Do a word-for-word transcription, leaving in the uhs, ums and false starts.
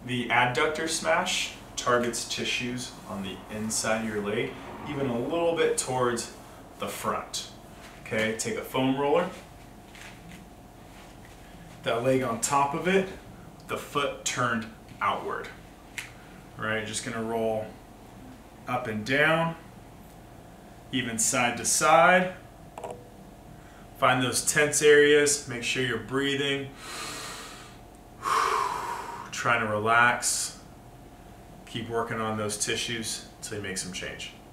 The Adductor Smash targets tissues on the inside of your leg, even a little bit towards the front. Okay, take a foam roller, that leg on top of it, the foot turned outward. All right, just gonna roll up and down, even side to side. Find those tense areas, make sure you're breathing, trying to relax. Keep working on those tissues until you make some change.